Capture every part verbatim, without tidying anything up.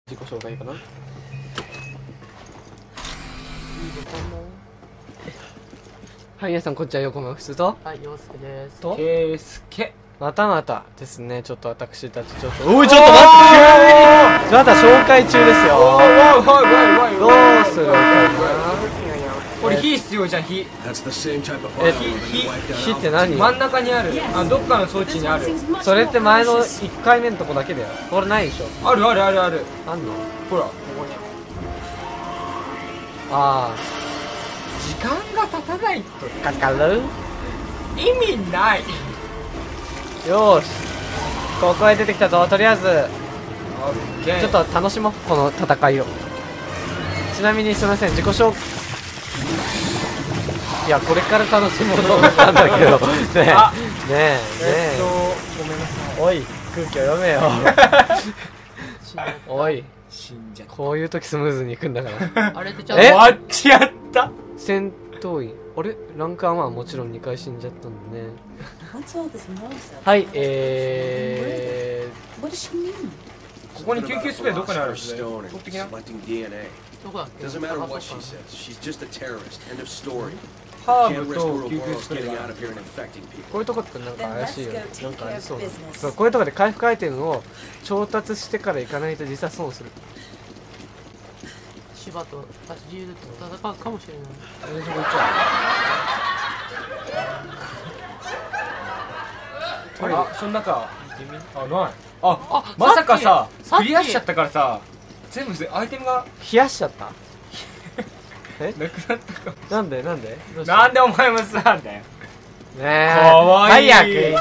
自己紹介かな。いいのかな。はい、皆さんこんにちは、横浜ふすと。 はい、陽介です。 と。 ケースケ。 またまたですね、ちょっと私たちちょっと。おい、ちょっと待って、急に。まだ紹介中ですよ。 おいおいおいおいおい。 どうするかな。 これ火必要じゃん、火。 え、 火、 火って何？ 真ん中にある。あ、どっかの装置にある。 それって前のいっかいめのとこだけだよ。これないでしょ。 あるあるあるある。 あんの？ ほら、ここに。 あ時間が経たないとあ。かかる？ 意味ない。 よーし。ここへ出てきたぞ。とりあえず。 オッケー。 ちょっと楽しもう、この戦いを。ちなみにすみません、自己紹介。いや、これから楽しもうと思ったんだけど。ねえ、ねあえ、ねえっと、 え。 ごめんなさい。 おい、空気を読めよ。おい、 死んじゃっこういう時スムーズにいくんだから。 あれってちゃんとえた。終わっちゃった。 戦闘員。あれランカーはもちろんにかい死んじゃったんでね。はい、えここに救急スプレーどこにあるんですね。取ってきな。 どこだっけ？ Doesn't matter あ、 what そ she っか。 says. She's just a terrorist. End of story. ハー Can't ブ risk と World 救急 War スプレ getting ー out が。 of here and infecting ー、 people. こういうとこってなんか怪しいよね。なんかありそうだ。そう、こういうとこで回復アイテムを調達してから行かないと実は損する。 芝と自由と戦うかもしれない。 あれそこ行っちゃう。あ、そんなか。あ、ない。あ、 あまさかさ、 さっきクリアしちゃったからさ、全部アイテムが冷やしちゃったなくなったかも。 なんでなんでどうしたなんでお前もさ、なんだよ。 ねえ、 かわいい早く行けよ。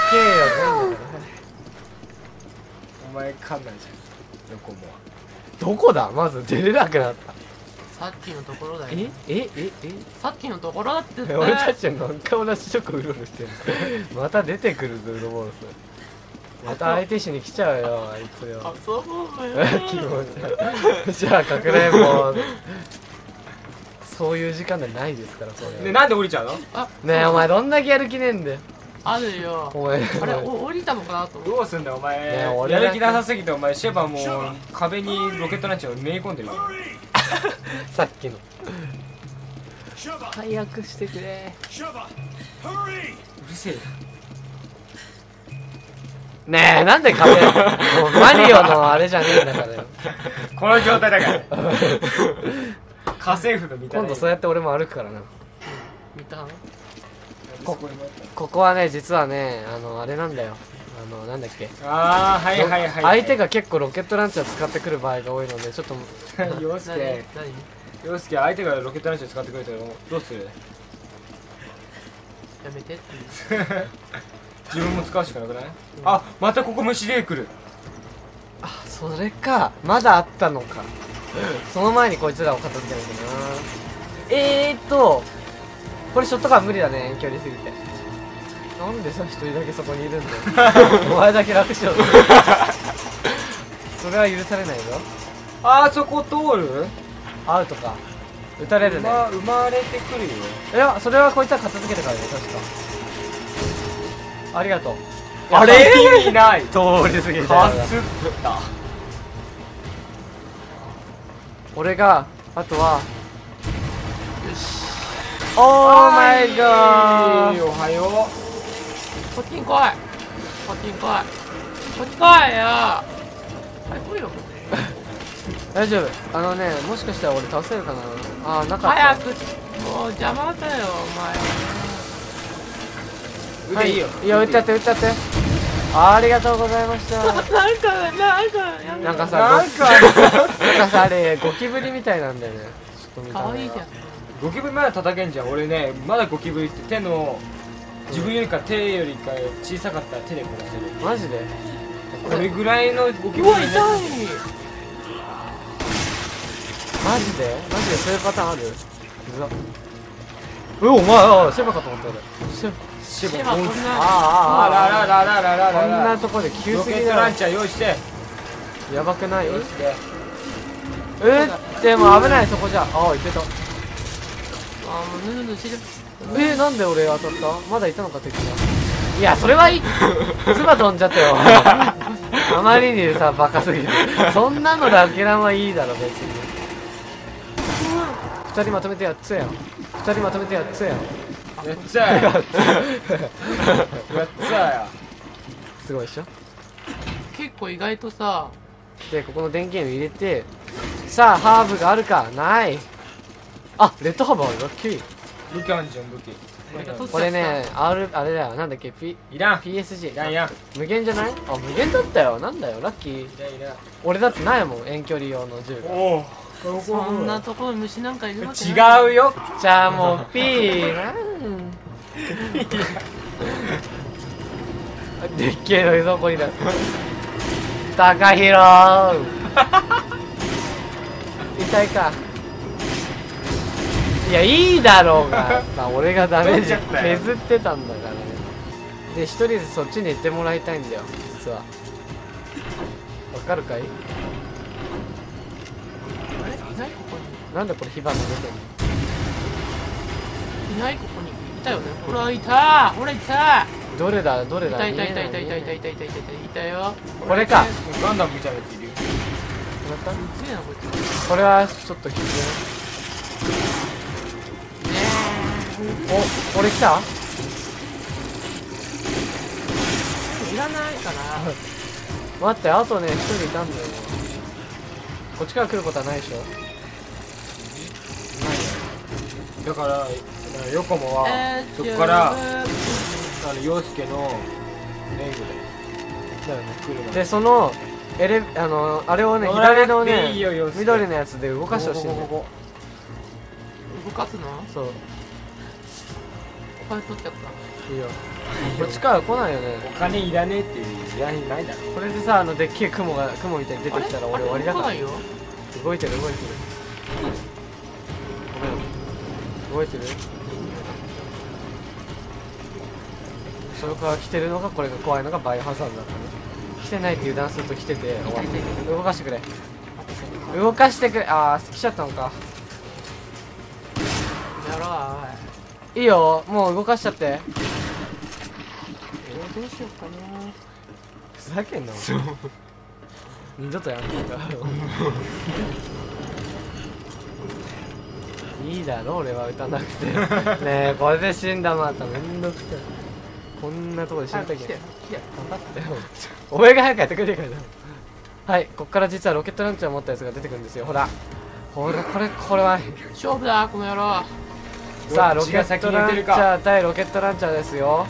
お前かんないじゃん。横も。 どこだまず出れなくなった。 さっきのところだよ。 ええええさっきのところだって言ったえ俺たちは何回同じとこうろうろしてるのまた出てくるぞウロボロス。また相手しに来ちゃうよあいつよ。 あ、そう気持ちじゃあかくれんぼそういう時間でないですからそれ。 ね、なんで降りちゃうの？ あ、 ねえお前どんだけやる気ねえんだよ。 あるよ。 お前あれ、お降りたのかなと思って。 どうすんだよお前。 ねえ俺だけやる気なさすぎてお前シェバもう壁にロケットランチャーをめり込んでるよ。 さっきの早くしてくれ。 うるせえよ。 ねえなんで壁もうマリオのあれじゃねえんだからよ。 この状態だから家政婦の見た目。 今度そうやって俺も歩くからな。 見た？ こここはね実はねあのあれなんだよ。あのなんだっけ、 ああ、はいはいはい。 相手が結構ロケットランチャー使ってくる場合が多いのでちょっと陽介、 何？ 陽介相手がロケットランチャー使ってくれたらどうする？ やめてって言う。 自分も使うしかなくない？あ、またここ虫出てくる。 あそれかまだあったのか。その前にこいつらを片付けなきゃな。えーっとこれショットガン無理だね距離すぎて。なんでさ一人だけそこにいるんだよお前だけ楽しようそれは許されないぞ。 あー、そこ通る？ アウトか撃たれるね。 ま生まれてくるよ。 いやそれはこいつは片付けてからね確か。ありがとう。 あれ意味ない。 通り過ぎたかすった俺があとはオーマイガー。 おはよこっちに来い。こっちに来い。こっち来いよ。はい、来いよ。 大丈夫。あのねもしかしたら俺倒せるかな。あーなかった。 早く。もう邪魔だよ、お前。 腕いいよ。 いや撃っちゃって撃っちゃって。ありがとうございましたなんか、なんか、やめなんかさなんかなんかさあれゴキブリみたいなんだよね。ちょっと見た目がかわいいじゃん。 ゴキブリまだ叩けんじゃん。俺ね、まだゴキブリって手の自分よりか手よりか小さかったら手で殺せる。 マジで。 これぐらいのゴキブリうわ、 ね。 痛い。 マジでマジでそういうパターンある。うざえお前あシェバかと思った俺。シェシシェバこんなああららららららこんらなとこで急ロすぎだろケットラン。チャー用意して。 やばくない？ 用意して。 えでも危ないそこじゃ。ああいけた。 あー、もうぬぬぬしてる。 えー、なんで俺当たった？まだいたのか敵が。いやそれはいい。唾飛んじゃったよあまりにさバカすぎる。そんなので諦めはいいだろ別に。二人まとめてやっつやん。二人まとめてやっつやん。 やっちゃえやっちゃえや。 すごいでしょ。 結構意外とさ、 でここの電源を入れて、さあハーブがあるかない。あ、レッドハーブある。ラッキー。 武器あんじゃん武器。 これね R あれだよ、なんだっけ P いらん。 ピーエスジーいらんいらん。 無限じゃない。あ無限だったよ。なんだよラッキー。 いらんいらん。 俺だってないもん遠距離用の銃が。 おお。 そんなところに虫なんかいるわけない。 違うよ。 じゃあもう P なんでっけえのどこにだ。高弘痛いか。いやいいだろうがさ、俺がダメージ取っちゃったよ削ってたんだからね。で一人ずつそっちに行ってもらいたいんだよ実は。わかるかい。 あれいないここに。 なんでこれ火花出てんの。 いないここに。いたよね。ほらいた。ほらいた。 どれだどれいだ。 たいたいたいたいたいたいいたいたいたいたよ。 これか。 ガンダムみたいなやついるよ。 た。 強いなこいつ。 これはちょっときつい。お、俺来た。 いらないかな。 待って、あとね一人いたんだよ。こっちから来ることはないでしょ。 だからだからヨコモはえーそこからあ違うの陽介のレングでだよね。 来るの。 でそのエレあのあれをね乗らなくて左のねいいよ陽介緑のやつで動かしてほしいんだよ。 こここ動かすの？ そうお金取っちゃった。 いいよ。こっちから来ないよね。 こお金いらねえっていう依頼ないだろ。 これでさあのでっけえ雲が雲みたいに出てきたら俺終わりだから。 あれ来ないよ。 動いてる動いてる。ごめん動いてる。それから来てるのがこれが怖いのがバイオハザードだったね。来てないって油断すると来てて終わって動かしてくれ動かしてくれ。あー来ちゃったのか。 やろう。 いいよもう動かしちゃって。 えー、どうしようかな。 ふざけんなお前二度とやんないかいいだろ俺は撃たなくてねえこれで死んだまためんどくさい。こんなとこで死ぬとき来て来て。 頑張ってよお前が早くやってくれてからだ。はいこっから実はロケットランチャー持ったやつが出てくるんですよ。ほらほらこれこれは勝負だこの野郎。 さあロどっちがケットランチ先に撃てるかャー対ロケットランチャーですよ。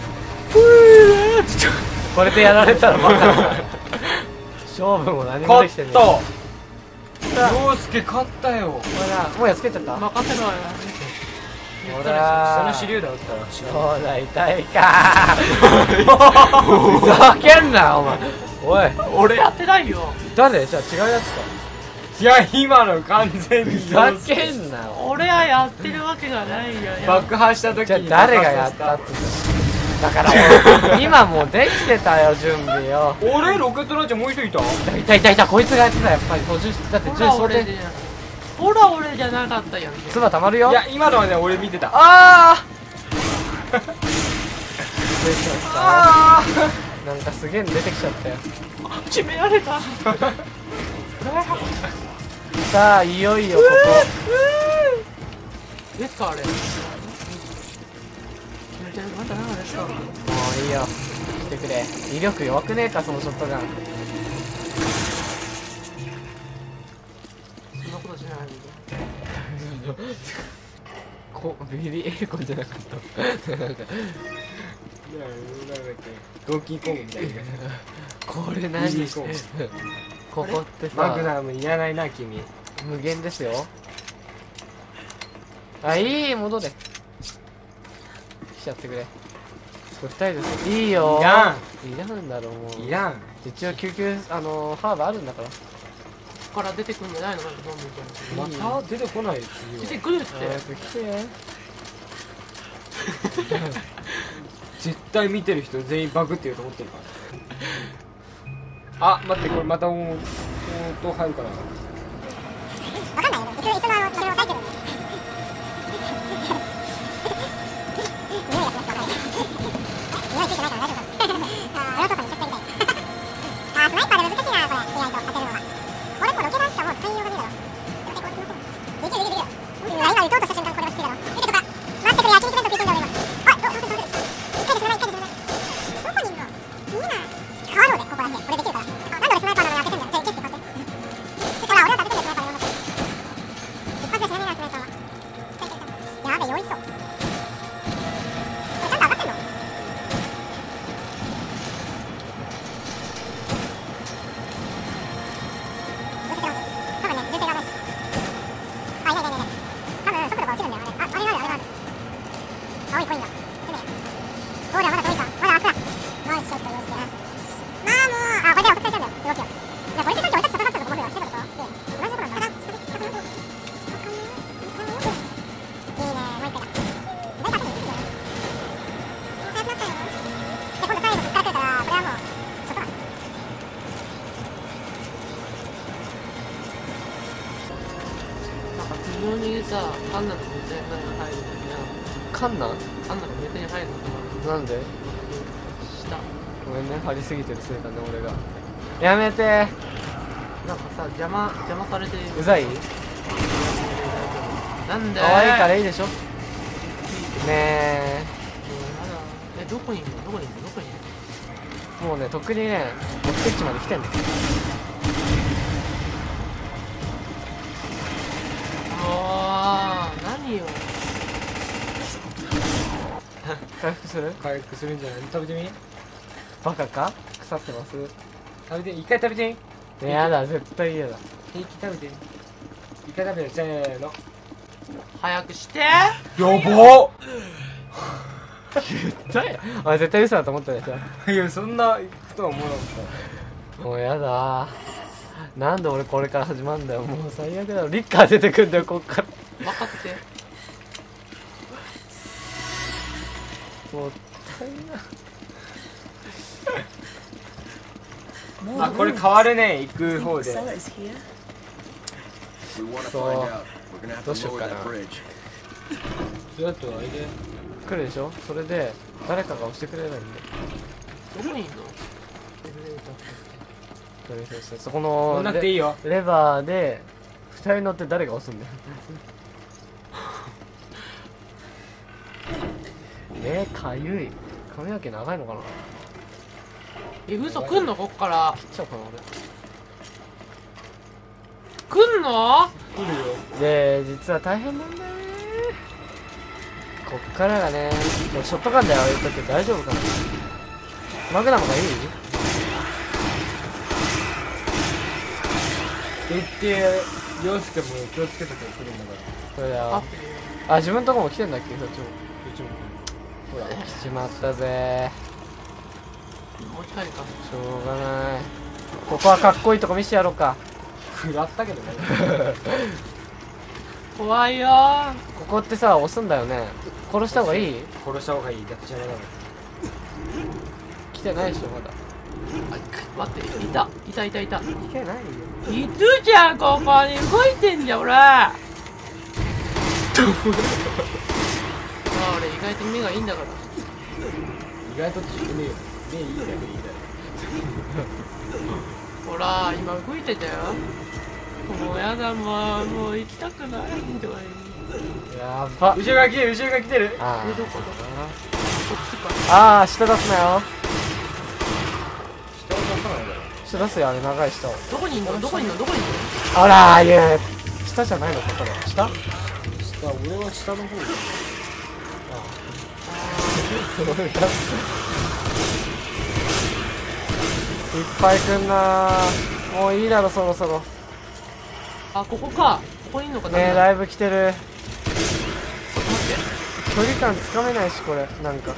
これでやられたらバカだ勝負も何も勝っできてねえ。 た陽さあ介勝ったよ。 ほらもうやっつけちゃった。 任せろよ。 ほらその手榴弾撃ったら知らん。 ほら痛いかふざけんなお前おい俺やってないよ。 誰じゃあ違うやつか。 いや今の完全にふざけんなお俺はやってるわけがないよ。 爆破した時じゃあに誰がやったってだからもう今もうできてたよ準備よ。 俺ロケットランチャーもう一人いた。 いたいたいたこいつがやってたやっぱり補充だってほ銃装填ら俺じゃほら俺じゃなかったよ。 唾たまるよ。 いや今のはね俺見てた。 あー出てきちゃっあたなんかすげえの出てきちゃったよ。 決められた。 さあいよいよこですかあれ。決めてるまだなあれさ。 こもういいよ来てくれ。威力弱くねえかそのショットガン。 そんなことしないで。 こビリーエルコンじゃなかったなんかドンキーコングみたいな。 これ何ビリーコングここってマグさナムいらないな君。 無限ですよ。あいい戻れ来ちゃってくれ。これふたりですいいよいらんいらんだろうもういらん。 一応救急あのー、ハーブあるんだから。 ここから出てくんじゃないのかなどんどんどんどん。 また出てこないよ出次は。 てくるって。 早く来て絶対見てる人全員バグってると思ってるから。あ待ってこれまた音音入るかな。 わかんないよ。一応、一緒のあの、一緒のサイクル。匂いがします。わかる。匂いついてないから大丈夫か。あー、あれはそうか、めちゃくちゃ痛い。あー、スナイパーで微妙にさ、カンナの水に入るんだカンナけど、カンナの水に入るのかなんでな下。 ごめんね、張りすぎてるせいだね、俺が。やめてなんかさ、邪魔、邪魔されてる。 うざいなんで可愛いからいいでしょねえ。 え、どこにいるのどこにいるのどこにいるのもうね、とっくにね、目的地まで来てんだよ。 あー、何よ。 回復する回復するんじゃない？食べてみ。 バカか腐ってます食べて、一回食べてみ。 やだ、絶対嫌だ。 平気食べてみ。一回食べて、せーの。 早くしてやばっ絶対お前絶対嘘だと思ったでしょ。 いや、そんな行くとは思わなかっもうやだ。なんで俺これから始まるんだよ。もう最悪だよ。リッカー出てくんだよ、こっから。 分かってもったいな。 た。あ、これ変わるね、行く方で。 We want to So, find out. We're gonna have to doesn't lower that matter. bridge. それだとあれで。 来るでしょ。それで誰かが押してくれないんで。 どこにいんのそこの乗んなくていいよ。 レレバーでふたり乗って誰が押すんだよ。えー、かゆい。髪の毛長いのかな。 え、嘘来んのこっから切っちゃおうかな来んの来るよ。 俺。で実は大変なんだよね。こっからがね、もうショットガンだよ。言っとって大丈夫かな。マグナムがいい？ 言って陽介も気をつけてくれてるんだからこれだよ。 ああ、自分のとこも来てんだっけ、そっちも。 どっちもほら、来ちまったぜ。 もう一回かしょうがない。ここはかっこいいとこ見せてやろうか。 食らったけどね。 怖いよー。 ここってさ、押すんだよね。殺した方がいい？ 殺した方がいい。だって邪魔だもん。 来てないでしょ、まだ。 待って、いたいたいたいた来てないよ。 いるじゃん、ここに動いてんじゃん、俺あ俺意外と目がいいんだから。 意外とちねえよ。目いいだけいいだよ。 ほら今動いてたよ。もうやだ、もうもう行きたくないんだよ。 やば。 後ろが来てる、後ろが来てる。 あえ、どこどここっちか。 あ、あー、下出すなよ。 下を出さないだろ。 下出すよ、あれ長い下を。 どこにいんのどこにいんのどこにいんのあらー、いや、下じゃないの、ここだ。下？ 下、俺は下の方だ。 いっぱい来んなー。もういいだろ、そろそろ。 あ、ここか。ここにいんのかな。 ねえ、 待だいぶ来てる。 って。 距離感つかめないし、これ、なんか。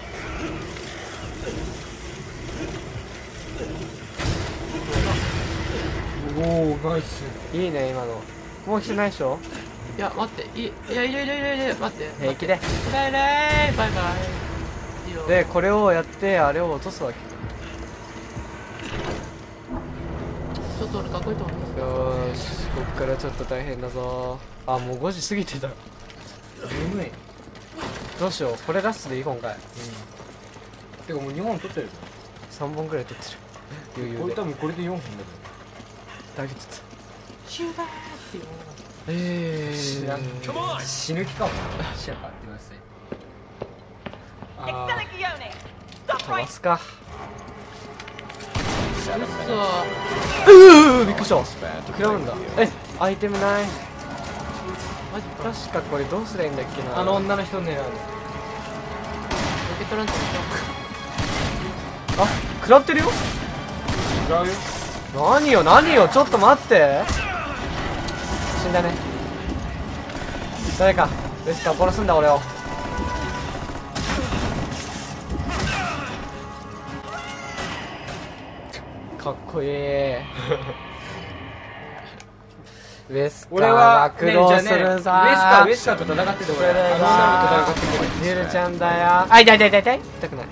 おお、ナイス。 いいね、今の。もう来てないでしょ。 いや、待って。いいや、いるいるいるいる。待って。 平気で。 バイバイバイバイ。いいよ。 で、これをやって、あれを落とすわけ。 ちょっと俺かっこいいと思う。 よーし、こっからちょっと大変だぞー。あ、もうごじ過ぎてた。 眠い。 どうしよう、これラストでいい今回。 てかもうにほん取ってる。 さんぼんぐらい取ってる。余裕で。 これ多分これでよんほんだだいぶ取った。 シューバーっていうのが。 え知らんー。 死ぬ気かも。シャパってください。あ飛ばすか。 うっうー、びっくりした。食らうんだ。え、アイテムない。 マジか。 確かこれどうすりゃいいんだっけな。 あの女の人狙う。 受け取らんとあ、食らってるよ。 違うよ。 何よ、何よ、ちょっと待って。死んだね。誰か、レスカ殺すんだ、俺を。かっこいい。ウェスカ俺はは苦労するさ、 ね、ウェスカウェスカと戦ってて俺あの女の子と戦ってくる。 ゆるちゃんだよ。あ、痛い痛い痛い痛い痛くない。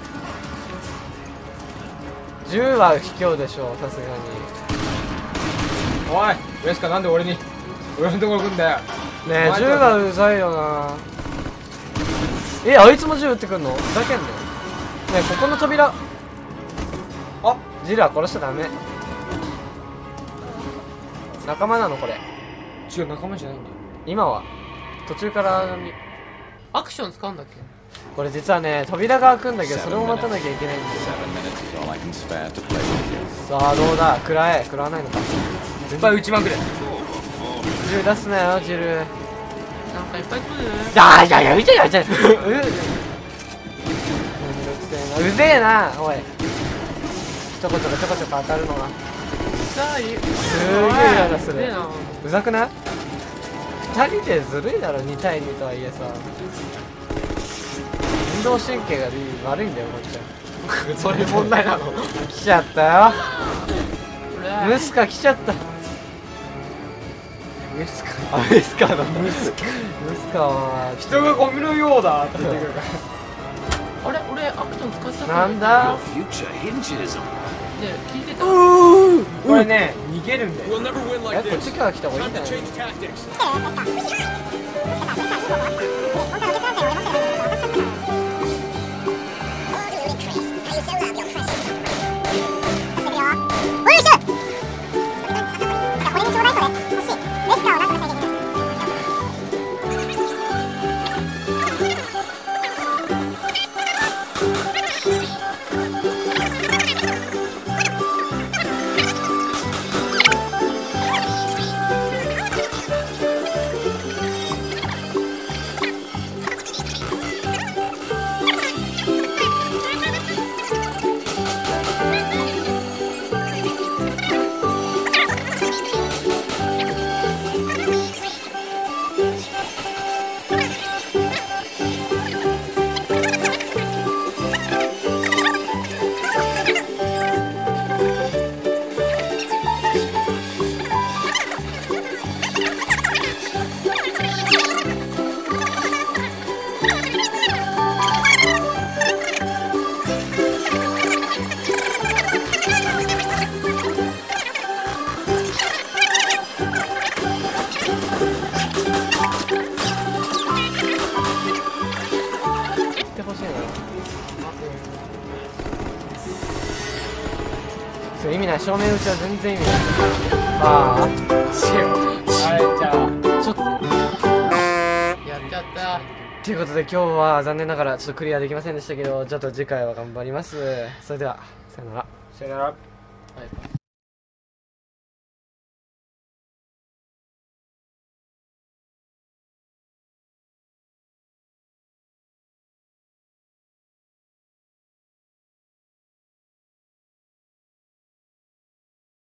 じゅうは卑怯でしょ、さすがに。 おいウェスカなんで俺に俺のところ来んだよ。 え銃がうざいよな。えあいつも銃撃ってくんのふざけんなよ。ねえここの扉、あジルは殺しちゃダメ。仲間なのこれ。 違う、仲間じゃないんだよ。 今は途中からみアクション使うんだっけ？ これ実はね扉が開くんだけどそれを待たなきゃいけないんだよ。 Seven minutes is all I can spare to play with you. さあどうだ食らえ。食らわないのか。 いっぱい撃ちまくれ。 銃出すなよジル。 なんかいっぱい来る。 あーいやいやうちゃうちゃうめんどくせえな。うぜえなおい。ちょこちょこちょこちょこ当たるのがさあいい。 すげえイライラする。 うぜえな。 うざくない？ふたりでずるいだろ。にたいにとはいえさ運動神経が悪いんだよこっちは。 それ問題なの。 来ちゃったよ。 これムスカ来ちゃった。 ウエスか。 あムスカだムスカムスカは人がゴミのようだって言ってくるから。 あれ俺アクション使っちゃった。 なんだ Your future hinges on ね聞いてた。 これね、逃げるんだよ。 We'll never win え like こっち this. から来た方がいいん Time じゃ to ない change tactics. ってほしいな。そう意味ない。正面打ちは全然意味ない。あああれ、じゃあ。 ちょっとやっちゃった。 ということで今日は残念ながらちょっとクリアできませんでしたけどちょっと次回は頑張ります。それではさよなら。 さよなら。 はい。